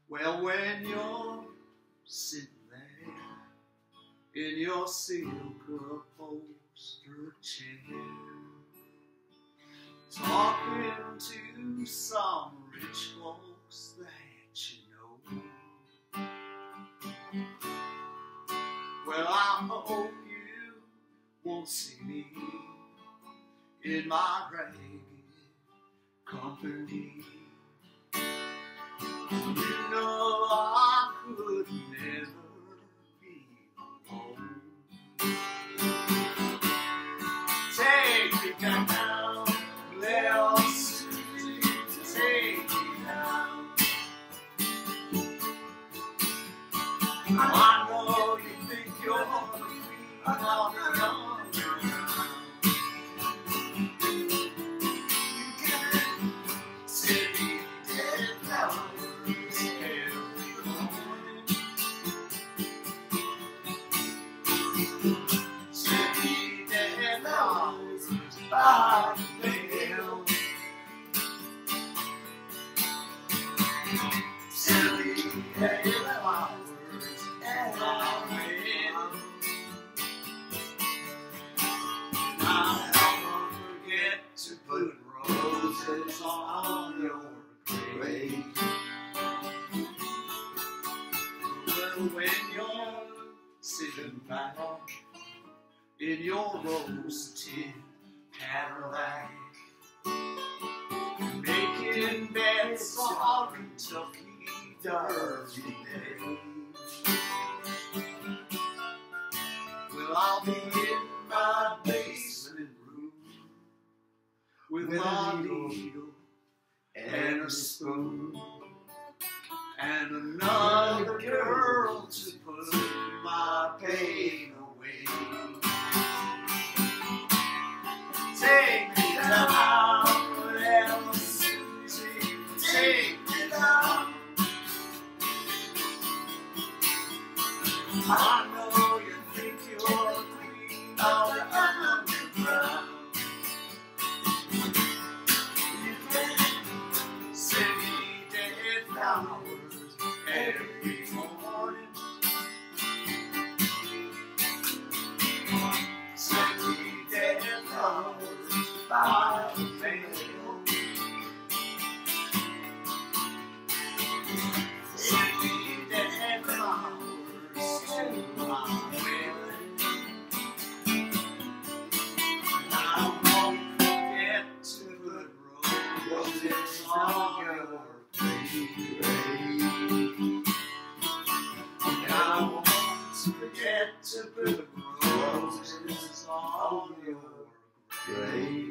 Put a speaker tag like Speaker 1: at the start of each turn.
Speaker 1: Well, when you're sitting there in your silk upholstered chair, talking to some rich folks that you know, well, I hope you won't see me in my ragged company. You know I could never be alone. Take me down, little Susie, take me down. I know you think you're the queen of the underground. You can see dead flowers every morning. See dead flowers by the veil. Silly dead flowers at our veil. Now don't forget to put roses on your grave. Well, when you're sitting back in your rose-tinted Cadillac, making bets on Kentucky Derby Day, well, I'll be in my basement room with my needle and a spoon and another girl to put my pain away. Take me down, little Susie, take me down. I know you think you're the queen of the underground. You can send me dead flowers every morning. Send me dead flowers by the veil. Send me dead flowers to my wedding. And I won't forget to put roses on your grave. And I won't forget to put roses on your grave.